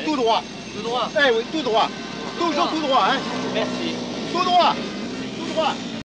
tout droit. Tout droit. Eh oui, tout droit. Toujours tout droit, hein. Merci. Tout droit. Tout droit.